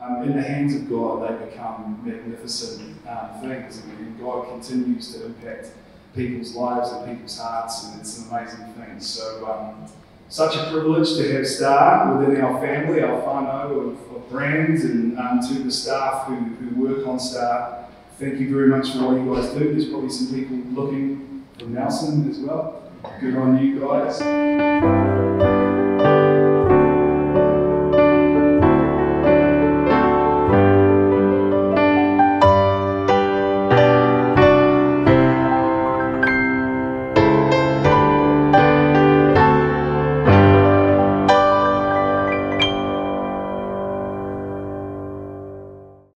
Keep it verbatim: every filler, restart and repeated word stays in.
um, in the hands of God, they become magnificent um, things, and God continues to impact people's lives and people's hearts, and it's an amazing thing. So, um, such a privilege to have Star within our family, our whānau of, of brands, and um, to the staff who, who work on Star. Thank you very much for what you guys do. There's probably some people looking from Nelson as well. Good on you guys.